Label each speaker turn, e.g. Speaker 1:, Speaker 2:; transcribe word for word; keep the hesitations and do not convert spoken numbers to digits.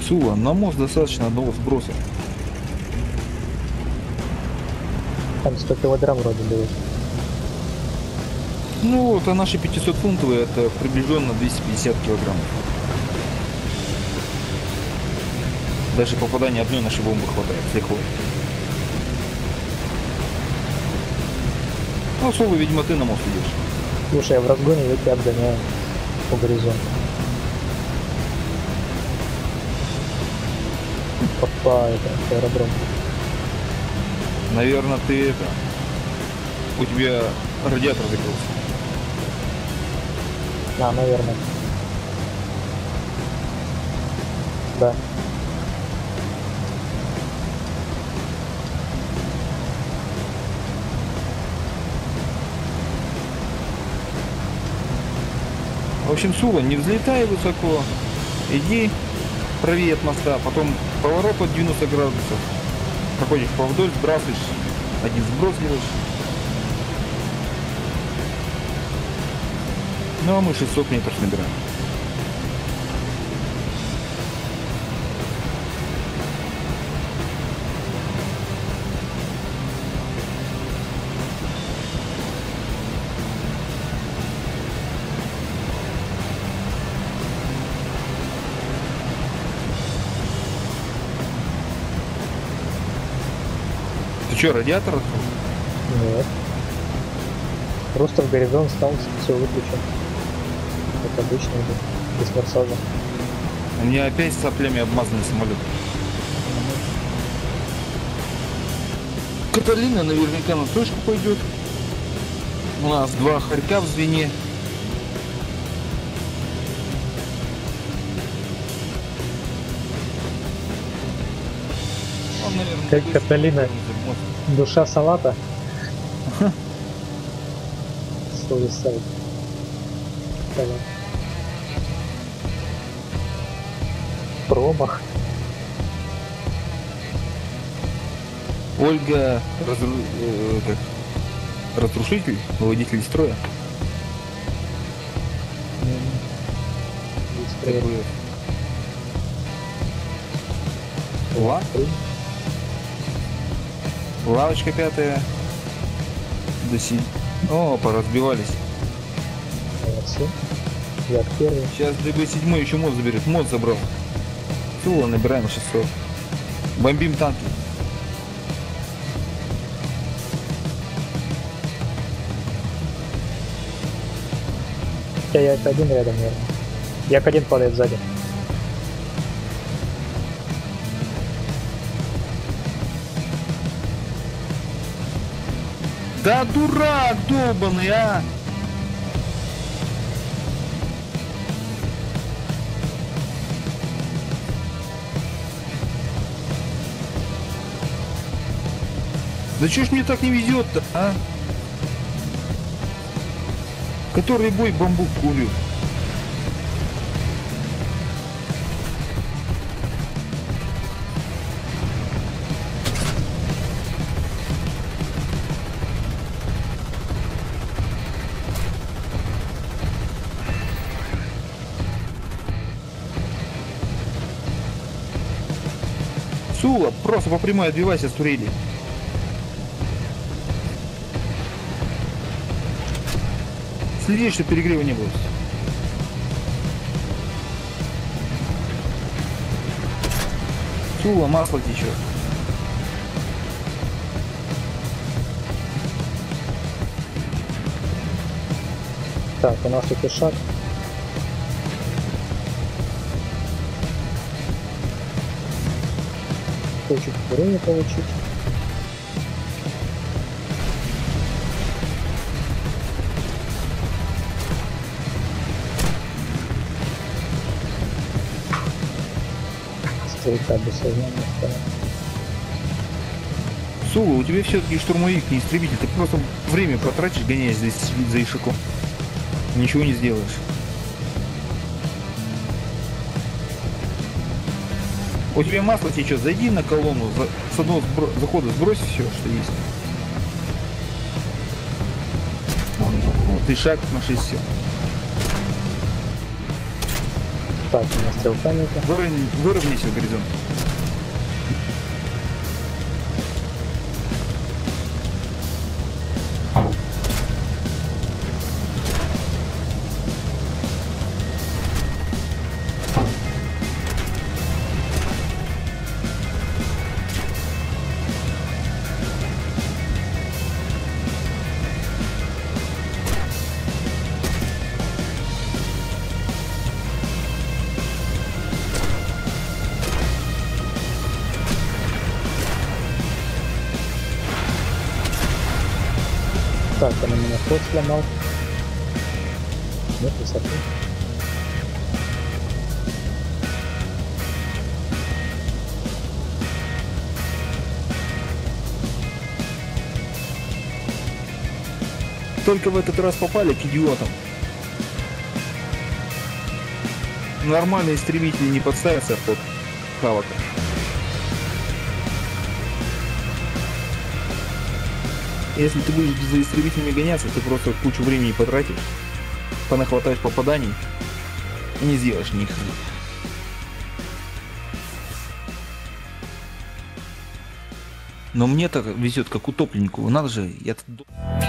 Speaker 1: Сула, на мост достаточно одного сброса.
Speaker 2: Там сто килограмм вроде было.
Speaker 1: Ну вот, а наши пятисотфунтовые это приближенно двести пятьдесят килограммов. Даже попадания одной нашей бомбы хватает легко. Ну, Сула, видимо, ты на мост идешь.
Speaker 2: Слушай, я в разгоне, я тебя обгоняю по горизонту. По это, по аэродрому.
Speaker 1: Наверное, ты это... У тебя радиатор закрылся.
Speaker 2: А, наверное. Да.
Speaker 1: В общем, Сула, не взлетай высоко. Иди правее от моста, потом поворот под девяносто градусов. Проходишь повдоль, сбрасываешь, один сброс делаешь. Ну а мы шестьсот метров набираем. Ты что, радиатор открыл?
Speaker 2: Нет. Просто в горизонт стал, все выключен. Как обычно, без форсажа.
Speaker 1: У меня опять с соплями обмазанный самолет. Каталина наверняка на точку пойдет. У нас два хорька в звене. Он, наверное,
Speaker 2: Как Каталина. Душа салата. Соли салат. Салат. Промах.
Speaker 1: Ольга разру... э, как? Разрушитель, выводитель из строя. Такое. Ла? Лавочка пятая. До си... О, поразбивались.
Speaker 2: Молодцы. Я первый.
Speaker 1: Сейчас ДБ семь еще мод заберет. Мод забрал. Сула, набираем шестьсот. Бомбим танки.
Speaker 2: Я это один рядом, наверное. Як один падает сзади.
Speaker 1: Да дурак долбаный, а! Да чё ж мне так не везет-то, а? Который бой бамбук курю. Сула, просто по прямой отбивайся с турели. Следи, чтобы перегрева не было. Сула, масло течет.
Speaker 2: Так, у нас тут и шаг. Хочу время получить. Стрелка без сознания стала.
Speaker 1: Сула, у тебя все-таки штурмовик, не истребитель. Ты просто время потратишь, гоняясь здесь за ишаком. Ничего не сделаешь. У тебя масло течет, зайди на колонну, за, с одного сбро, захода сбрось все, что есть. Вот и шаг на шесть, все.
Speaker 2: Так, у нас стрелка нету.
Speaker 1: Выровняй, выровняйся в горизонт.
Speaker 2: Так, он у меня ход сломал. Нет высоты.
Speaker 1: Только в этот раз попали к идиотам. Нормальные истребители не подставятся под хавака. Если ты будешь за истребителями гоняться, ты просто кучу времени потратишь, понахватаешь попаданий и не сделаешь ни хрена. Но мне так везет, как утопленнику. Надо же, я